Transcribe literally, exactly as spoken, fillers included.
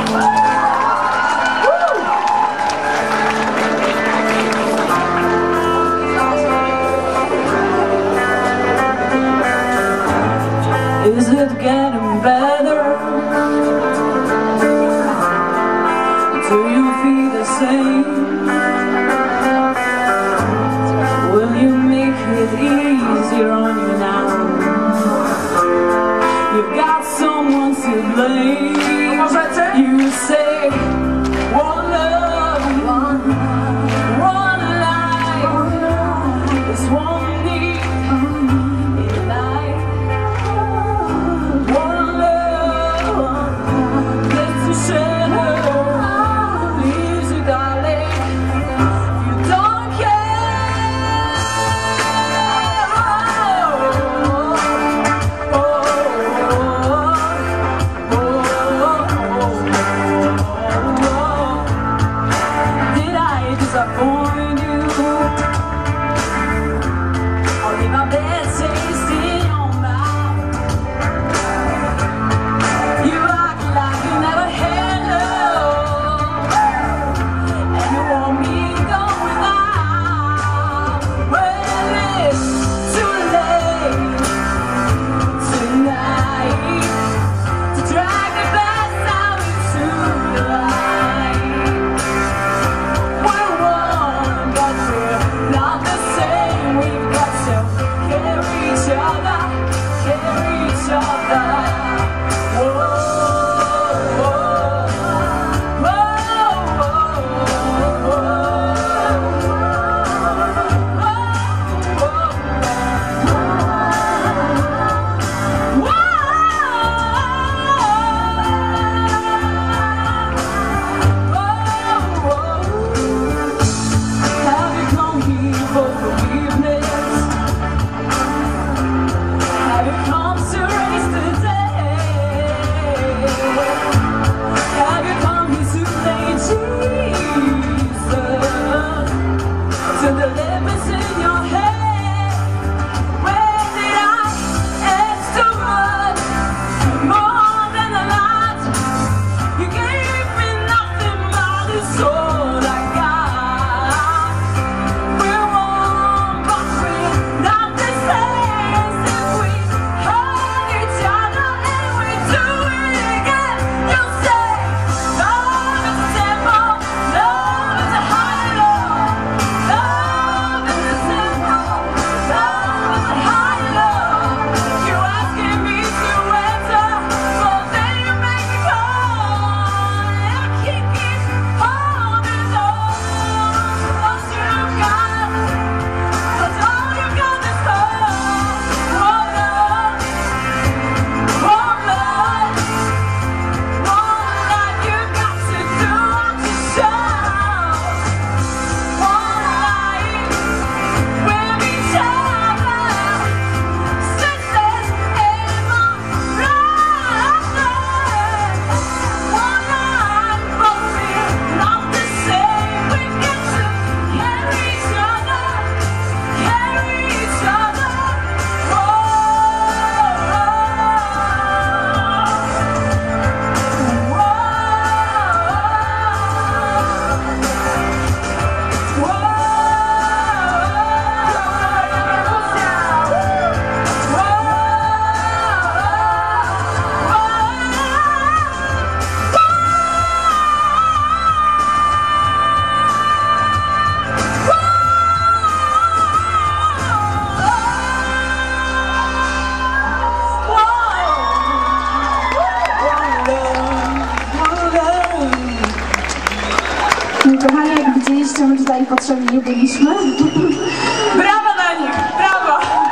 Is it getting better? Do you feel the same? Will you make it easier on you now? You've got someone to blame. You say one love, one life, it's one need in life. One love, let's to share. Please, you darling, you don't care. Oh, oh, oh, oh, oh. Did I disappoint you? Or leave a bad taste in your mouth? You act like you never had love, and you want me to go without. Well, it's too late tonight to drag the best out into the light. We're one, but we're not the same. We've got to carry each other, carry each other. Whoa, whoa, whoa, have you come here for forgiveness? Have you come to raise the dead? Have you come here to play Jesus? To the limits in your head? Where did I ask too much? More than a lot. You gave me nothing but this all I got. We're one, but we're not the same. If we hold each other and we do it again, you'll say love is simple, love is a high love, love is a simple, love is a high love. You asking me to enter, but then you make me go. I can't keep holding on. All you got, 'cause all you got is love. One love, one love, one life. You got to do what you show. One life with each other. Success in my brother. One life, but we're not the same. We get to carry each other, carry each other. Whoa, Kochani, jak widzieliście, my tutaj potrzebni nie byliśmy. brawo dla nich, brawo!